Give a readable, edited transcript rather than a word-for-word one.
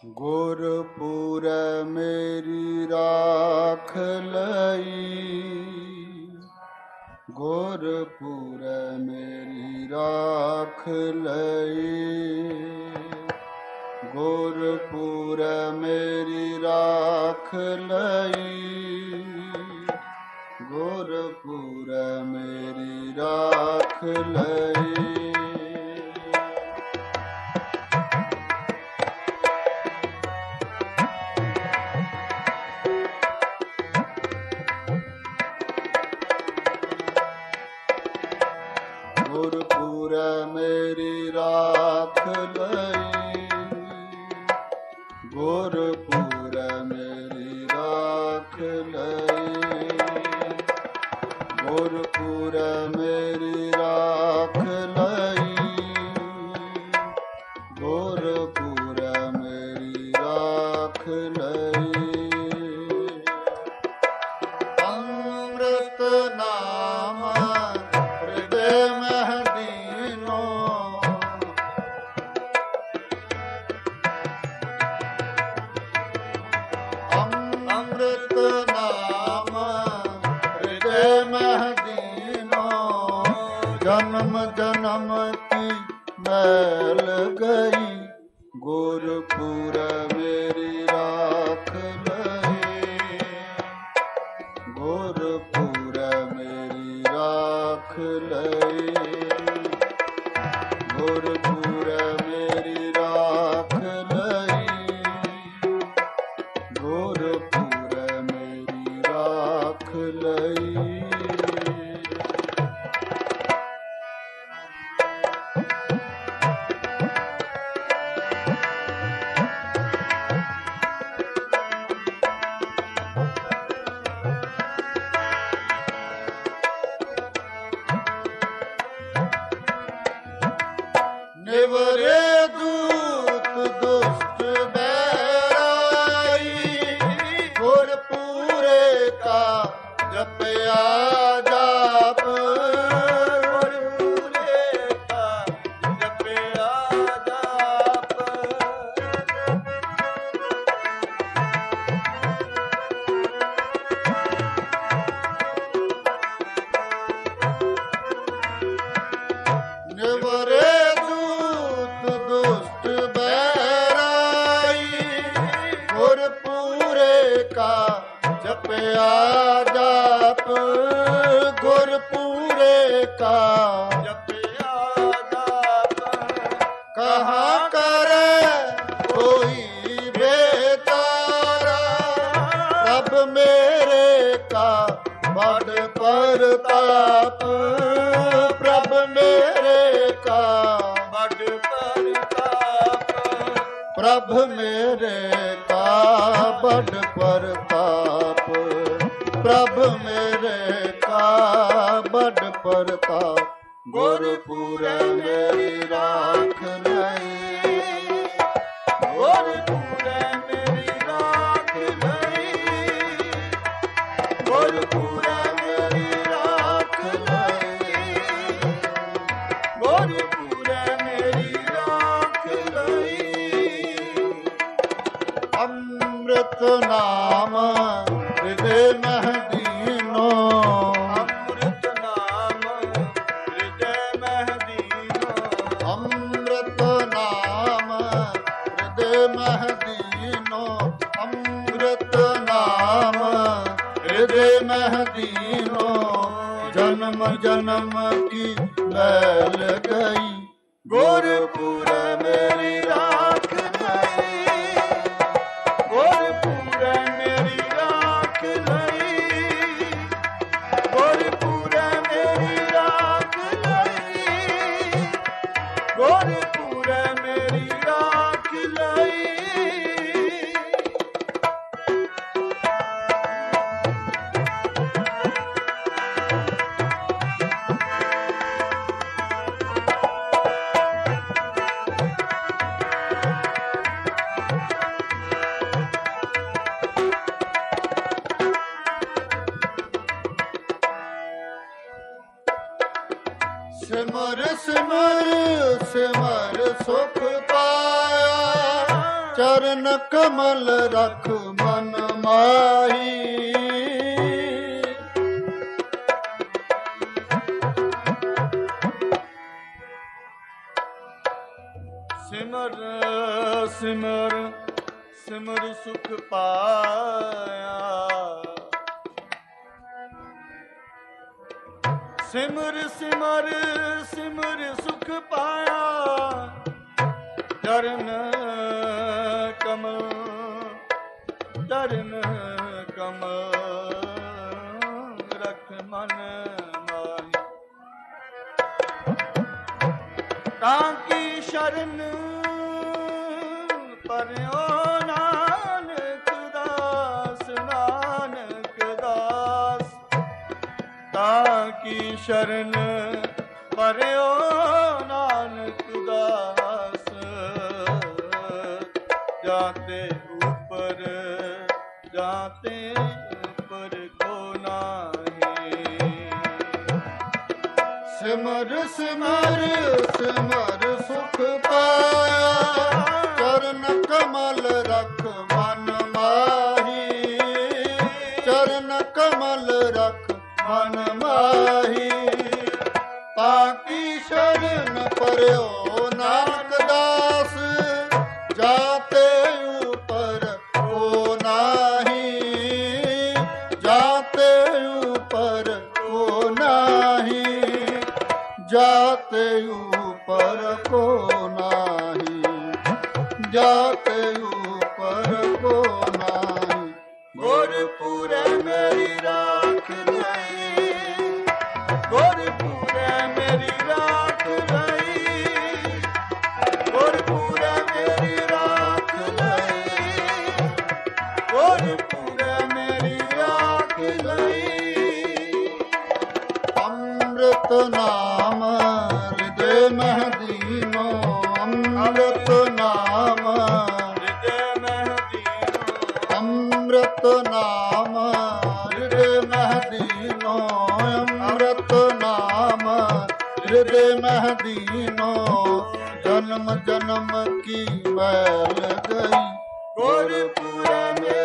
ਗੁਰਪੁਰ ਮੇਰੀ ਰਾਖ ਲਈ, ਗੁਰਪੁਰ ਮੇਰੀ ਰਾਖ ਲਈ, ਗੁਰਪੁਰ ਮੇਰੀ ਰਾਖ ਲਈ, ਗੁਰਪੁਰ ਮੇਰੀ ਰਾਖ ਲਈ। ਗੁਰਪੁਰ ਮੇਰੀ ਰਾਖ ਲਈ, ਗੁਰਪੁਰ ਮੇਰੀ ਰਾਖ ਲਈ, ਗੁਰਪੁਰ ਮੇਰੀ ਰਾਖ ਲਈ, ਗੁਰਪੁਰ ਮੇਰੀ ਰਾਖ ਲਈ। ਅੰਮ੍ਰਿਤ ਨਾਮ ਹਿਰਦੇ ਮਹਿਦੀਨੋ, ਅੰਮ੍ਰਿਤ ਨਾਮ ਹਿਰਦੇ ਮਹਿਦੀਨੋ, ਜਨਮ ਜਨਮ ਕੀ ਮੈਲ ਗਈ, ਗੁਰਪੁਰ ਮੇਰੀ ਰਾਖ ਲਈ, ਗੁਰਪੁਰ ਮੇਰੀ ਰਾਖ ਲਈ, ਗੁਰਪੁਰ ਮੇਰੀ ਰਾਖ ਲਈ, ਗੁਰਪੁਰ ਮੇਰੀ ਰਾਖ ਲਈ। ਨਿਵਰੇ ਦੂਤ ਦੁਸ਼ਟ ਬੈਰਾਈ, ਗੁਰਪੁਰੇ ਕਾ ਜਪਿਆ ਜਾਪ, ਗੁਰਪੁਰੇ ਕਾ ਜਪਿਆ ਜਾਪ। ਨਿਵਰੇ ਦੁਸ਼ਟ ਬੈਰਾਈ, ਗੁਰਪੁਰੇ ਕਾ ਜਪਿਆ ਜਾਪ, ਗੁਰਪੁਰੇ ਕਾ ਜਪਿਆ ਜਾਪ। ਕਹਾਂ ਕਰੇ ਕੋਈ ਬੇਚਾਰਾ, ਪ੍ਰਭ ਮੇਰੇ ਕਾ ਬੜ ਪ੍ਰਤਾਪ, ਪ੍ਰਭ ਮੇਰੇ ਕਾ ਬੜ ਪ੍ਰਤਾਪ, ਪ੍ਰਭ ਮੇਰੇ ਕਾ ਬੜ ਪ੍ਰਤਾਪ, ਪ੍ਰਭ ਮੇਰੇ ਕਾ ਬੜ ਪ੍ਰਤਾਪ। ਗੁਰਪੁਰ ਮੇਰੀ ਰਾਖ ਲਈ, ਗੁਰਪੁਰ ਮੇਰੀ ਰਾਖ ਲਈ, ਗੁਰਪੁਰ ਮੇਰੀ ਰਾਖ ਲਈ, ਗੁਰਪੁਰ ਮੇਰੀ ਰਾਖ ਲਈ। ਅੰਮ੍ਰਿਤ ਨਾਮ ਹਿਰਦੇ ਮਹਿਦੀਨੋ, ਅੰਮ੍ਰਿਤ ਨਾਮ ਹਿਰਦੇ ਮਹਿਦੀਨੋ, ਅੰਮ੍ਰਿਤ ਨਾਮ ਹਿਰਦੇ ਮਹਿਦੀਨੋ, ਅੰਮ੍ਰਿਤ ਨਾਮ ਹਿਰਦੇ ਮਹਿਦੀਨੋ, ਜਨਮ ਜਨਮ ਕੀ ਮੈਲ ਗਈ, ਗੁਰਪੁਰ ਮੇਰੀ ਰਾਖ ਲਈ, ਗੁਰਪੁਰ ਮੇਰੀ ਰਾਖ ਲਈ, ਗੁਰਪੁਰ ਮੇਰੀ ਰਾਖ ਲਈ, ਗੁਰਪੁਰ ਮੇਰੀ ਰਾਖ ਲਈ। ਸਿਮਰ ਸਿਮਰ ਸਿਮਰ ਸੁਖ ਪਾਇਆ, ਚਰਨ ਕਮਲ ਰਖ ਮਨ ਮਾਹੀ। ਸਿਮਰ ਸਿਮਰ ਸਿਮਰ ਸੁਖ ਪਾਇਆ, ਸਿਮਰ ਸਿਮਰ ਸਿਮਰ ਸੁਖ ਪਾਇਆ। ਚਰਨ ਕਮਲ ਚਰਨ ਕਮਲ ਰਖ ਮਨ ਮਾਹੀ। ਤਾਂ ਕੀ ਸ਼ਰਨ ਪਰਿਓ ਨਾਨਕ ਦਾਸ, ਨਾਨਕ ਦਾਸ। ਤਾਂ ਕੀ ਸ਼ਰਨ ਪਰਿਓ ਨਾਨਕ ਦਾਸ। ਜਾਤੇ ਉਪਰ ਜਾਤੇ ਉਪਰ ਕੋ ਨਾਹੀ। ਸਿਮਰ ਸਿਮਰ ਸਿਮਰ ਸੁਖ ਪਾਇਆ, ਚਰਨ ਕਮਲ ਰਖ ਮਨ ਮਾਹੀ। ਚਰਨ ਕਮਲ ਰਖ ਮਨ ਮਾਹੀ। ਤਾਂ ਕੀ ਸ਼ਰਨ ਪਰਿਓ ਨਾਨਕ ਦਾਸ। ਜਾਤੇ ਉਪਰ ਕੋ ਨਾਹੀ। ਜਾਤੇ ਉਪਰ ਕੋ ਨਾਹੀ। ਜਾਤੇ ਉਪਰ ਕੋ ਨਾਹੀ। ਜਾਤੇ ਉਪਰ ਕੋ ਨਾਹੀ। ਗੁਰਪੁਰੈ ਮੇਰੀ ਰਾਖ ਲਈ, ਗੁਰਪੁਰੈ ਮੇਰੀ ਰਾਖ ਲਈ। ਗੁਰਪੁਰੈ ਮੇਰੀ ਰਾਖ ਲਈ, ਗੁਰਪੁਰੈ ਮੇਰੀ ਰਾਖ ਲਈ। ਅੰਮ੍ਰਿਤ ਨਾਮ ਹਿਰਦੇ ਮਹਿ ਦੀਨੋ, ਅੰਮ੍ਰਿਤ ਨਾਮ ਹਿਰਦੇ ਮਹਿ ਦੀਨੋ। ਅੰਮ੍ਰਿਤ ਨਾਮ ਹਿਰਦੇ ਮਹਿ ਦੀਨੋ, ਅੰਮ੍ਰਿਤ ਨਾਮ ਹਿਰਦੇ ਮਹਿ ਦੀਨੋ। ਜਨਮ ਜਨਮ ਕੀ ਮੈਲ ਗਈ, ਗੁਰਪੁਰੈ